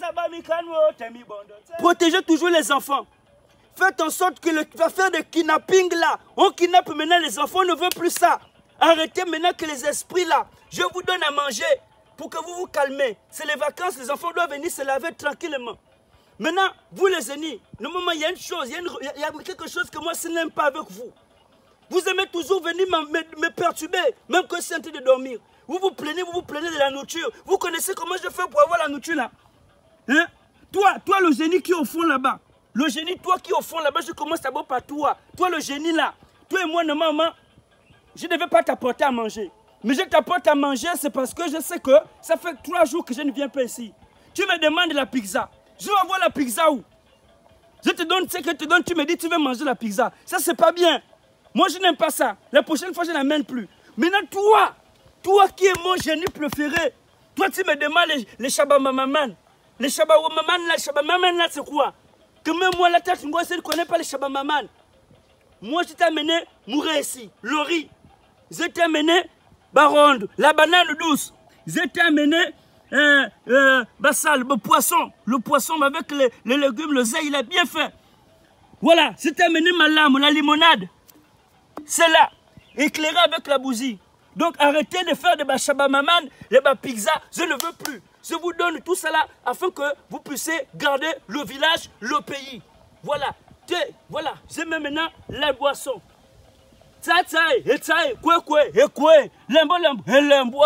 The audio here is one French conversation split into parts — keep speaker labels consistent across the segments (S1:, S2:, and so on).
S1: Protégez toujours les enfants. Faites en sorte que l'affaire de kidnapping là, on kidnappe maintenant les enfants, on ne veut plus ça. Arrêtez maintenant que les esprits là, je vous donne à manger pour que vous vous calmez. C'est les vacances, les enfants doivent venir se laver tranquillement. Maintenant, vous les ennemis, normalement il y a une chose, il y a quelque chose que moi je n'aime pas avec vous. Vous aimez toujours venir me perturber, même quand je suis en train de dormir. Vous vous plaignez de la nourriture. Vous connaissez comment je fais pour avoir la nourriture là? Hein? Toi le génie qui est au fond là-bas. Le génie, toi qui es au fond là-bas, je commence d'abord par toi. Toi le génie là. Toi et moi, normalement, je ne vais pas t'apporter à manger. Mais je t'apporte à manger, c'est parce que je sais que ça fait 3 jours que je ne viens pas ici. Tu me demandes la pizza. Je vais avoir la pizza où? Je te donne ce que je te donne, tu me dis tu veux manger la pizza. Ça, c'est pas bien. Moi, je n'aime pas ça. La prochaine fois, je n'amène plus. Maintenant, toi qui es mon génie préféré, toi, tu me demandes les Shabamamaman. Les Shabamamaman, là, c'est quoi? Que même moi, la tête, je ne connais pas les Shabamamaman. Moi, je t'ai amené mourir ici. Le riz. Je t'ai amené baronde, la banane douce. Je t'ai amené bassal, le poisson avec les légumes, le zé, il est bien fait. Voilà, je t'ai amené ma lame, la limonade. C'est là, éclairé avec la bougie. Donc arrêtez de faire des shabamaman, les pizzas, je ne veux plus. Je vous donne tout cela afin que vous puissiez garder le village, le pays. Voilà, voilà, je mets maintenant la boisson. Tsaï, kwe, lembo, lembo.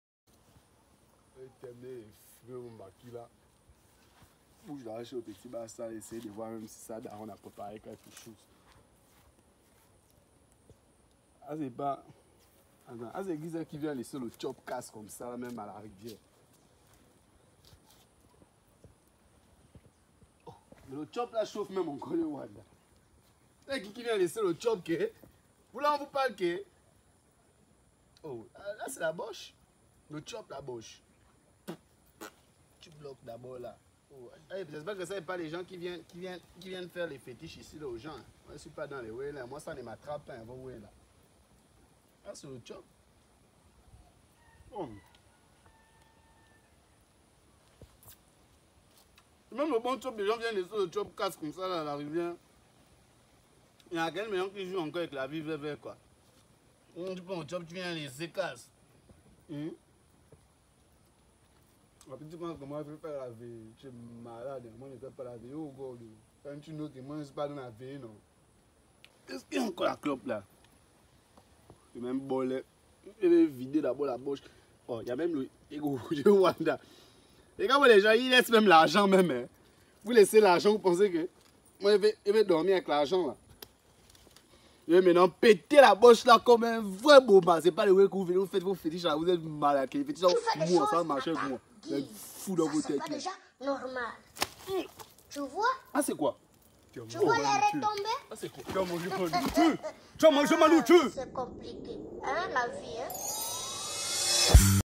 S2: Je dois acheter au petit bassin et essayer de voir même si ça on a préparé quelque chose. Ah, c'est pas. Ah, c'est Guiza qui vient laisser le chop casse comme ça, même à la rivière. Oh, mais le chop là chauffe même encore le Wanda. C'est qui vient laisser le chop que. Vous là, on vous parle que. Oh, là c'est la boche. Le chop, la boche. Tu bloques d'abord là. Oh, j'espère que ce n'est pas les gens qui viennent faire les fétiches ici là, aux gens. Moi, je ne suis pas dans les way là. Moi, ça ne m'attrape pas. Là. Ah, c'est le chop. Oh. Même le bon chop, les gens viennent laisser le chop casse comme ça là, à la rivière. Il y a quelques gens qui jouent encore avec la vie vert quoi. Tu prends le chop, tu viens laisser casse. Tu penses que moi je ne fais pas la vie, tu es malade, moi je ne fais pas la vie. Oh God, quand tu notes que moi je ne suis pas dans la vie, non. Qu'est-ce qu'il y a encore la clope là? Il y a même bolé. Il vais vider d'abord la bouche. Oh, il y a même le ego de Wanda. Et quand les gens ils laissent même l'argent même. Hein. Vous laissez l'argent, vous pensez que moi je vais dormir avec l'argent là. Je vais maintenant péter la bouche là comme un vrai boba. C'est pas le way que vous faites vos fétiches là, vous êtes malade. Les fétiches là, moi, ça va marcher avec moi. Vous êtes fou dans vos têtes.
S3: C'est pas déjà normal. Tu vois?
S2: Ah, c'est quoi?
S3: Tu vois les retombées?
S2: Ah, c'est quoi? Tu as mangé ma nourriture. Tu as mangé ma nourriture.
S3: C'est compliqué. Hein, la vie, hein?